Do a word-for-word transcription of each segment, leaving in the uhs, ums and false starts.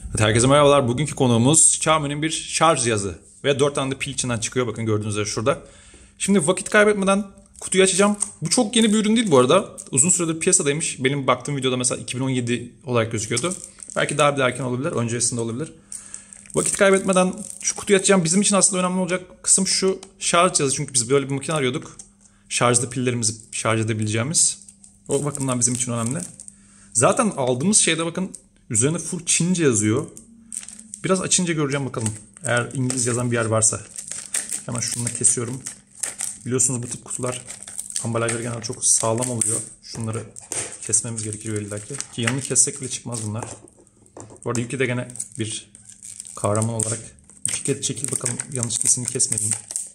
Evet, herkese merhabalar. Bugünkü konuğumuz Xiaomi'nin bir şarj cihazı. Ve dört tane de pil içinden çıkıyor. Bakın gördüğünüz üzere şurada. Şimdi vakit kaybetmeden kutuyu açacağım. Bu çok yeni bir ürün değil bu arada. Uzun süredir piyasadaymış. Benim baktığım videoda mesela iki bin on yedi olarak gözüküyordu. Belki daha bir erken olabilir. Öncesinde olabilir. Vakit kaybetmeden şu kutuyu açacağım. Bizim için aslında önemli olacak kısım şu şarj cihazı. Çünkü biz böyle bir makine arıyorduk. Şarjlı pillerimizi şarj edebileceğimiz. O bakımdan bizim için önemli. Zaten aldığımız şeyde bakın üzerine full Çince yazıyor. Biraz açınca göreceğim bakalım. Eğer İngilizce yazan bir yer varsa. Hemen şunu kesiyorum. Biliyorsunuz bu tip kutular ambalajları genelde çok sağlam oluyor. Şunları kesmemiz gerekiyor illaki. Ki yanını kessek bile çıkmaz bunlar. Bu arada Yuki de gene bir kahraman olarak. İki kez çekil bakalım yanlışlıkla kesmedim.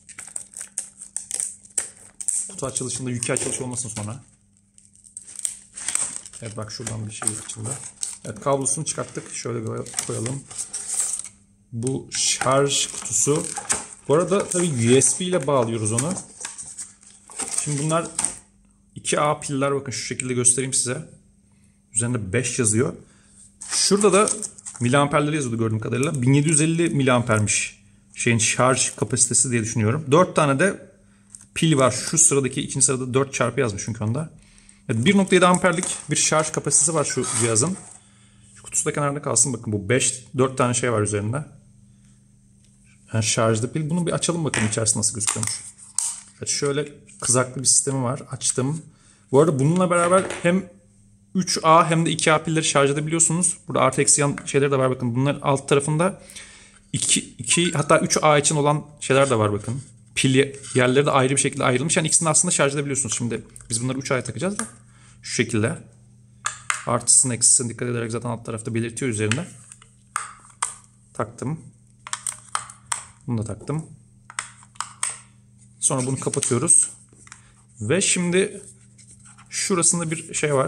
Kutu açılışında Yuki açılışı olmasın sonra. Evet bak şuradan bir şey açıldı. Evet kablosunu çıkarttık. Şöyle koyalım. Bu şarj kutusu. Bu arada tabii U S B ile bağlıyoruz onu. Şimdi bunlar iki A piller, bakın şu şekilde göstereyim size. Üzerinde beş yazıyor. Şurada da miliamperleri yazıyordu gördüğüm kadarıyla. bin yedi yüz elli miliampermiş şeyin şarj kapasitesi diye düşünüyorum. dört tane de pil var. Şu sıradaki ikinci sırada dört çarpı yazmış çünkü onda. Evet, bir nokta yedi amperlik bir şarj kapasitesi var şu cihazın. Şu kutusu da kenarda kalsın, bakın bu beş dört tane şey var üzerinde. Yani şarjlı pil. Bunu bir açalım bakalım içerisinde nasıl gözüküyormuş. Evet, şöyle kızaklı bir sistemi var. Açtım. Bu arada bununla beraber hem üç A hem de iki A pilleri şarj edebiliyorsunuz. Burada artı eksi yan şeyleri de var bakın. Bunların alt tarafında iki, iki hatta üç A için olan şeyler de var bakın. Pil yerleri de ayrı bir şekilde ayrılmış. Yani ikisini aslında şarj edebiliyorsunuz. Şimdi biz bunları üç A'ya takacağız da. Şu şekilde. Artısını eksisini dikkat ederek zaten alt tarafta belirtiyor üzerinde. Taktım. Bunu da taktım. Sonra bunu kapatıyoruz. Ve şimdi şurasında bir şey var.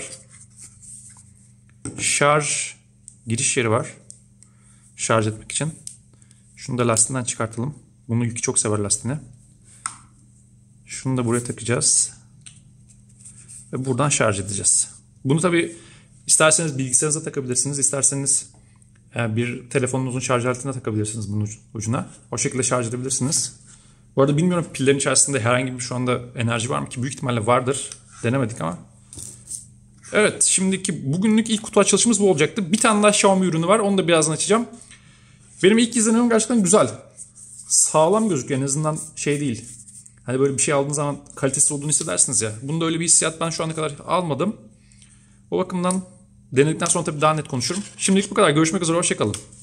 Şarj giriş yeri var. Şarj etmek için. Şunu da lastiğinden çıkartalım. Bunu Yuki çok sever lastiğini. Şunu da buraya takacağız. Ve buradan şarj edeceğiz. Bunu tabi isterseniz bilgisayarınıza takabilirsiniz. İsterseniz bir telefonunuzun şarj aletine takabilirsiniz bunun ucuna. O şekilde şarj edebilirsiniz. Bu arada bilmiyorum pillerin içerisinde herhangi bir şu anda enerji var mı ki, büyük ihtimalle vardır. Denemedik ama. Evet, şimdiki bugünlük ilk kutu açılışımız bu olacaktı. Bir tane daha Xiaomi ürünü var. Onu da birazdan açacağım. Benim ilk izlenimim gerçekten güzel. Sağlam gözüküyor en azından, şey değil. Hani böyle bir şey aldığınız zaman kalitesiz olduğunu hissedersiniz ya. Bunda öyle bir hissiyat ben şu ana kadar almadım. O bakımdan denedikten sonra tabii daha net konuşurum. Şimdilik bu kadar. Görüşmek üzere. Hoşçakalın.